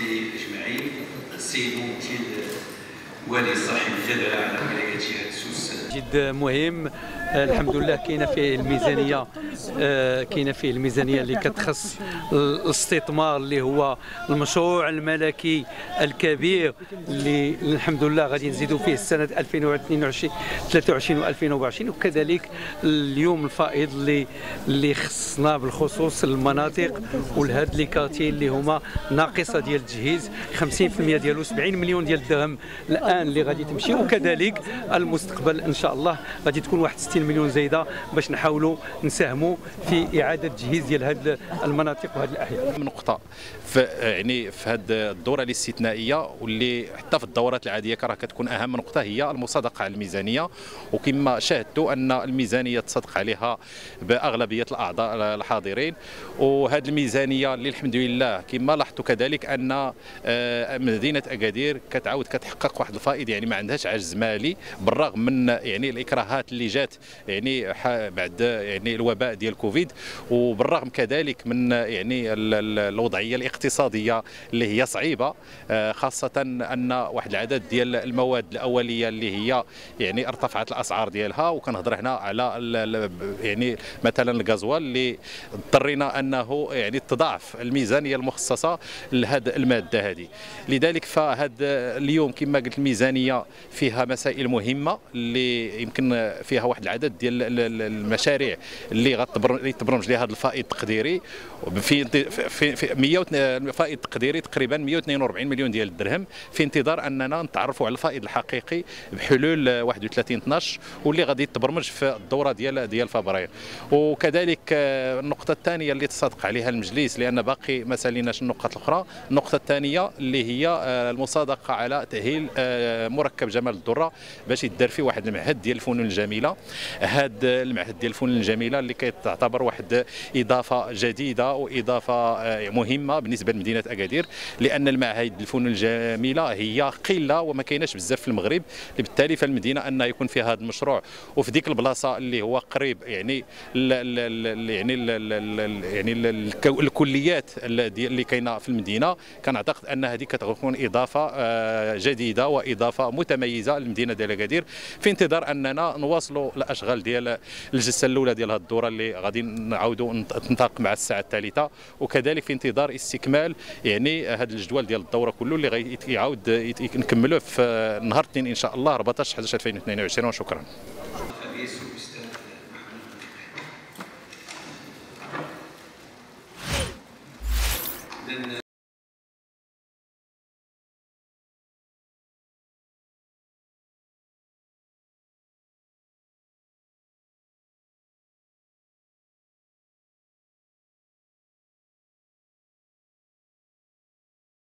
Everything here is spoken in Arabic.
المصريين اجمعين. السيد ممثل والي صاحب الجلاله على ولايه جهه سوس جد مهم. الحمد لله كاينه فيه الميزانيه اللي كتخص الاستثمار اللي هو المشروع الملكي الكبير اللي الحمد لله غادي نزيدوا فيه السنه 2022 23 و2024، وكذلك اليوم الفائض اللي خصنا بالخصوص المناطق ولهاد لي كارتي اللي هما ناقصه ديال التجهيز 50% ديالو 70 مليون ديال الدرهم الان اللي غادي تمشي، وكذلك المستقبل ان شاء الله غادي تكون 61 مليون زايده باش نحاولوا نساهموا في اعاده تجهيز ديال هذه المناطق وهذه الاحياء. نقطه في هذه الدوره الاستثنائيه واللي حتى في الدورات العاديه راه كتكون اهم نقطه هي المصادقه على الميزانيه، وكما شاهدتوا ان الميزانيه تصدق عليها باغلبيه الاعضاء الحاضرين، وهذه الميزانيه اللي الحمد لله كما لاحظتوا كذلك ان مدينه اكادير كتعاود كتحقق واحد الفائض، يعني ما عندهاش عجز مالي بالرغم من يعني الاكراهات اللي جات يعني بعد يعني الوباء ديال كوفيد، وبالرغم كذلك من يعني الوضعيه الاقتصاديه اللي هي صعيبه، خاصه ان واحد العدد ديال المواد الاوليه اللي هي يعني ارتفعت الاسعار ديالها، وكنهضر هنا على يعني مثلا الغازوال اللي اضطرينا انه يعني تضاعف الميزانيه المخصصه لهذه الماده هذه. لذلك فهذا اليوم كما قلت الميزانيه فيها مسائل مهمه اللي يمكن فيها واحد العدد ديال المشاريع اللي غتبرمج لها هذا الفائض التقديري في فائض تقديري تقريبا 142 مليون ديال الدرهم، في انتظار اننا نتعرفوا على الفائض الحقيقي بحلول 31/12 واللي غادي تبرمج في الدوره ديال فبراير. وكذلك النقطه الثانيه اللي تصادق عليها المجلس لان باقي ما ساليناش النقط الاخرى، النقطه الثانيه اللي هي المصادقه على تاهيل مركب جمال الدره باش يدار فيه واحد المعهد ديال الفنون الجميله. هذا المعهد ديال الفنون الجميله اللي كتعتبر واحد اضافه جديده واضافه مهمه بالنسبه لمدينه اكادير، لان المعاهد الفنون الجميله هي قله وما كايناش بزاف في المغرب، بالتالي فالمدينه ان يكون فيها هذا المشروع وفي ديك البلاصه اللي هو قريب يعني الكليات اللي كاينه في المدينه، كنعتقد ان هذه كتكون اضافه جديده واضافه متميزه للمدينه ديال اكادير، في انتظار اننا نواصلوا الاشغال ديال الجلسه الاولى ديال هذه الدوره اللي غادي نعاودوا تنطلق مع الساعه الثالثه، وكذلك في انتظار استكمال يعني هذا الجدول ديال الدوره كله اللي غيعاود نكملوه في نهار الاثنين ان شاء الله 14/11/2022. وشكرا. إذن